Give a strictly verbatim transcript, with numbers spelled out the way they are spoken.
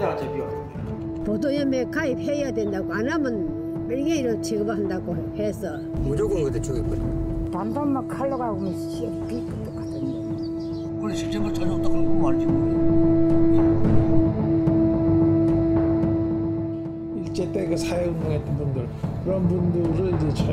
보도에다가 잡혀. 보도연맹에 가입해야 된다고 안 하면 별개로 취급한다고 해서 무조건 그때 죽였거든. 단단만 칼로 가고 씨 비도 똑같은데. 그래 실제로 찾아온다 그런 거 알지. 일제 때 그 사회운동했던 분들 그런 분들을 이제